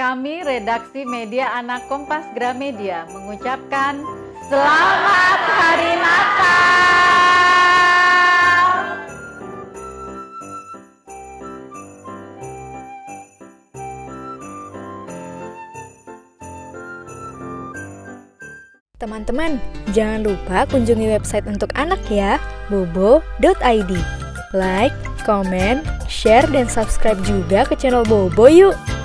kami redaksi Media Anak Kompas Gramedia mengucapkan Selamat Hari Natal! Teman-teman, jangan lupa kunjungi website untuk anak ya, bobo.id. Like, comment, share, dan subscribe juga ke channel Bobo yuk!